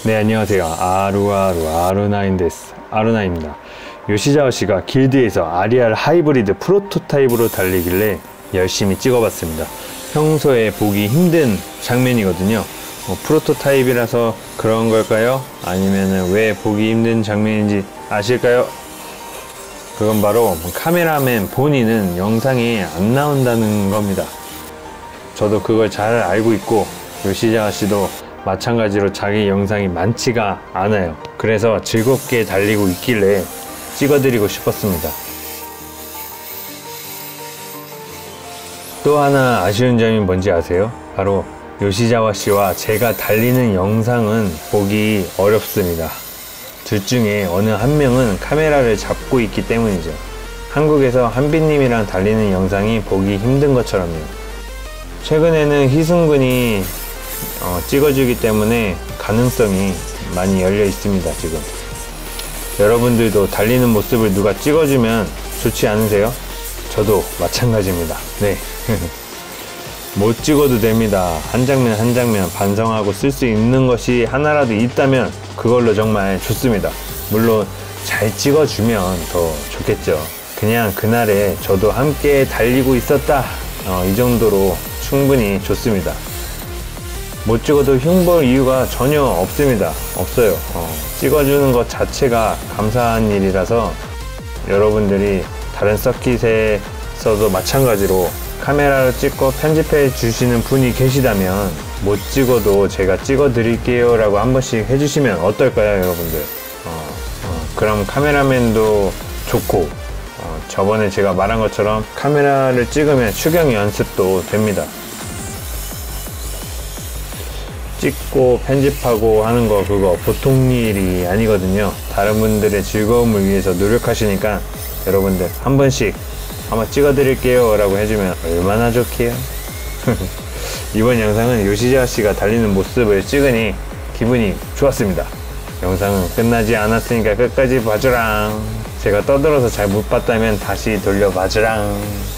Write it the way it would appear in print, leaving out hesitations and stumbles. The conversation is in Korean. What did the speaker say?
네, 안녕하세요. 아루나입니다. 요시자와 씨가 길드에서 아리알 하이브리드 프로토타입으로 달리길래 열심히 찍어봤습니다. 평소에 보기 힘든 장면이거든요. 프로토타입이라서 그런 걸까요? 아니면 왜 보기 힘든 장면인지 아실까요? 그건 바로 카메라맨 본인은 영상에 안 나온다는 겁니다. 저도 그걸 잘 알고 있고 요시자와 씨도 마찬가지로 자기 영상이 많지가 않아요. 그래서 즐겁게 달리고 있길래 찍어드리고 싶었습니다. 또 하나 아쉬운 점이 뭔지 아세요? 바로 요시자와 씨와 제가 달리는 영상은 보기 어렵습니다. 둘 중에 어느 한 명은 카메라를 잡고 있기 때문이죠. 한국에서 한빈님이랑 달리는 영상이 보기 힘든 것처럼요. 최근에는 희승군이 찍어주기 때문에 가능성이 많이 열려 있습니다. 지금 여러분들도 달리는 모습을 누가 찍어주면 좋지 않으세요? 저도 마찬가지입니다. 네. 못 찍어도 됩니다. 한 장면 한 장면 반성하고 쓸 수 있는 것이 하나라도 있다면 그걸로 정말 좋습니다. 물론 잘 찍어주면 더 좋겠죠. 그냥 그날에 저도 함께 달리고 있었다, 이 정도로 충분히 좋습니다. 못 찍어도 흉볼 이유가 전혀 없습니다. 없어요. 찍어주는 것 자체가 감사한 일이라서 여러분들이 다른 서킷에서도 마찬가지로 카메라로 찍고 편집해 주시는 분이 계시다면 못 찍어도 제가 찍어 드릴게요 라고 한 번씩 해주시면 어떨까요, 여러분들? 그럼 카메라맨도 좋고 저번에 제가 말한 것처럼 카메라를 찍으면 추경 연습도 됩니다. 찍고 편집하고 하는 거 그거 보통 일이 아니거든요. 다른 분들의 즐거움을 위해서 노력하시니까 여러분들 한 번씩 한번 찍어 드릴게요 라고 해주면 얼마나 좋게요. 이번 영상은 요시자와 씨가 달리는 모습을 찍으니 기분이 좋았습니다. 영상은 끝나지 않았으니까 끝까지 봐주랑. 제가 떠들어서 잘 못 봤다면 다시 돌려 봐주랑.